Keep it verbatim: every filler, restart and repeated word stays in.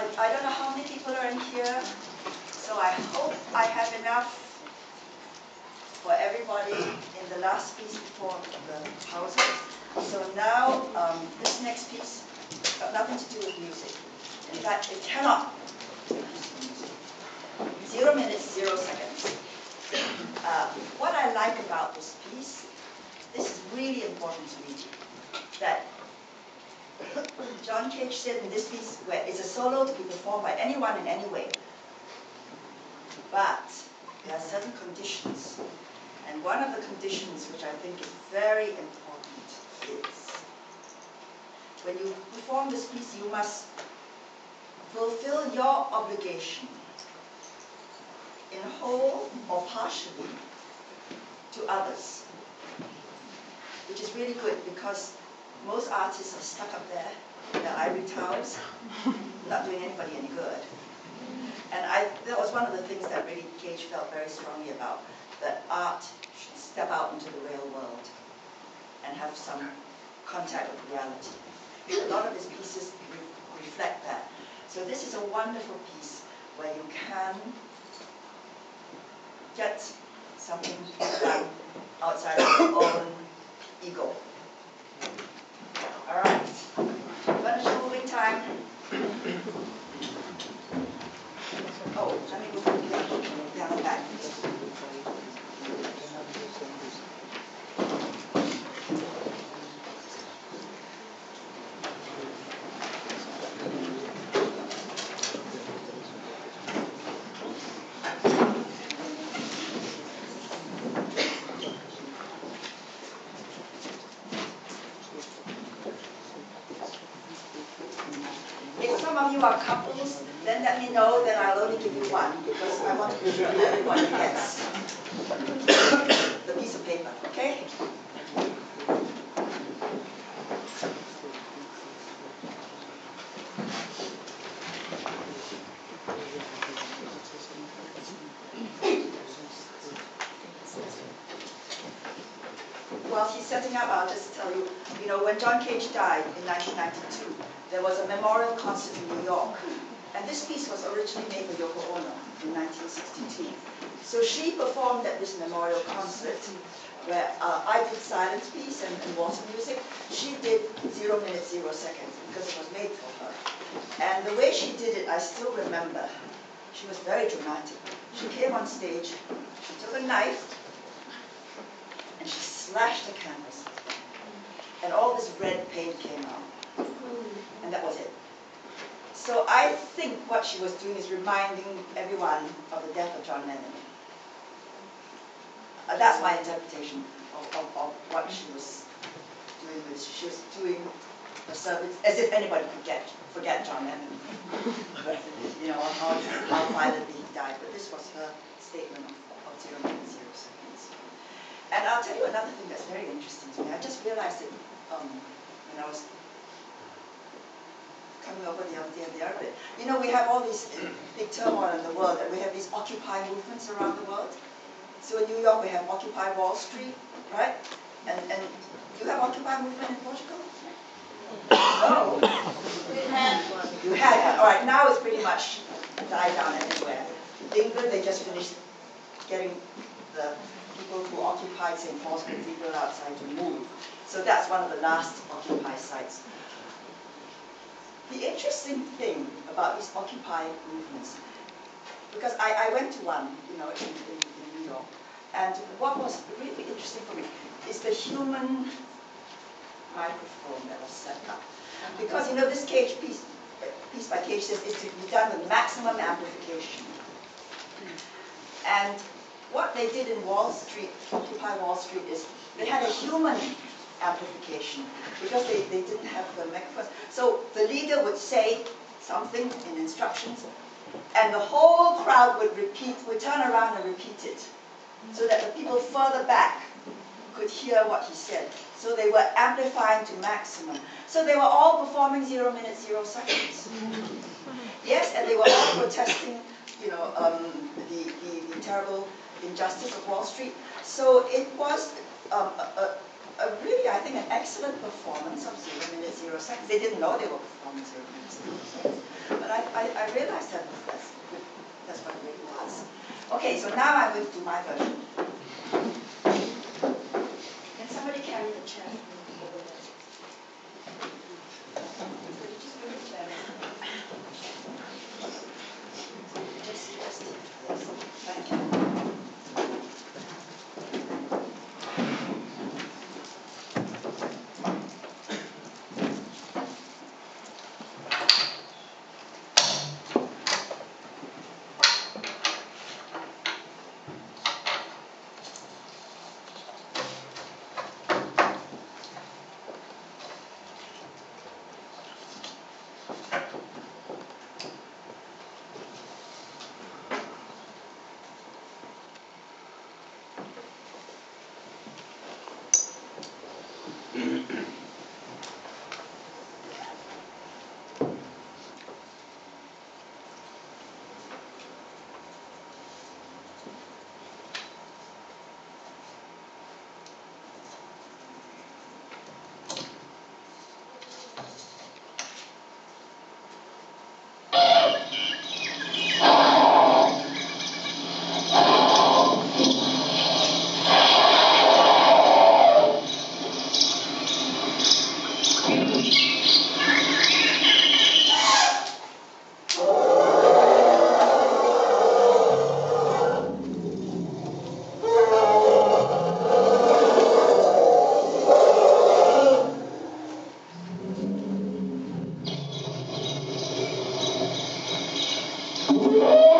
I, I don't know how many people are in here, so I hope I have enough for everybody in the last piece before the pauses. So now, um, this next piece got nothing to do with music. In fact, it cannot. Zero minutes, zero seconds. Uh, what I like about this piece, this is really important to me, that John Cage said in this piece, where it's a solo to be performed by anyone in any way. But there are certain conditions. And one of the conditions which I think is very important is when you perform this piece, you must fulfill your obligation in whole or partially to others, which is really good because most artists are stuck up there in their ivory towers, not doing anybody any good. And I, that was one of the things that really Cage felt very strongly about, that art should step out into the real world and have some contact with reality. A lot of his pieces re reflect that. So this is a wonderful piece where you can get something done outside of your own ego. All right, furniture moving time. Oh, let me move the piano back. Some of you are couples, then let me know, then I'll only give you one, because I want to be sure that everybody gets the piece of paper, okay? While he's setting up, I'll just tell you, you know, when John Cage died in nineteen ninety-two, there was a memorial concert in New York. And this piece was originally made for Yoko Ono in nineteen sixty-two. So she performed at this memorial concert where uh, I did silence piece and, and water music. She did zero minutes, zero seconds because it was made for her. And the way she did it, I still remember. She was very dramatic. She came on stage, she took a knife, and she slashed the canvas. And all this red paint came out. And that was it. So I think what she was doing is reminding everyone of the death of John Lennon. Uh, that's my interpretation of, of, of what she was doing. With, she was doing a service as if anybody could get, forget John Lennon. But, you know, how, how violently he died. But this was her statement of, of zero minutes, zero seconds. And I'll tell you another thing that's very interesting to me. I just realized it um, when I was coming over the other day and the other bit. You know, we have all these big turmoil in the world, and we have these Occupy movements around the world. So in New York, we have Occupy Wall Street, right? And, and you have Occupy movement in Portugal? No. We had one. You had one. All right, now it's pretty much died down everywhere. In England, they just finished getting the people who occupied Saint Paul's Cathedral outside to move. So that's one of the last Occupy sites. The interesting thing about these Occupy movements, because I, I went to one, you know, in, in, in New York, and what was really interesting for me is the human microphone that was set up. Because, you know, this Cage piece, piece by Cage says is to be done with maximum amplification. And what they did in Wall Street, Occupy Wall Street, is they had a human amplification because they, they didn't have the microphones. So the leader would say something in instructions, and the whole crowd would repeat, would turn around and repeat it, so that the people further back could hear what he said. So they were amplifying to maximum. So they were all performing zero minutes, zero seconds. Yes, and they were all protesting, you know, um, the, the, the terrible injustice of Wall Street. So it was um, a, a A really, I think, an excellent performance of zero minutes, zero seconds. They didn't know they were performing zero minutes, zero seconds. But I, I, I I realized that that's, that's what it really was. Okay, so now I move to my version. Can somebody carry the chair over there? So you just move it there. Just, just, yes. Thank you. Yeah.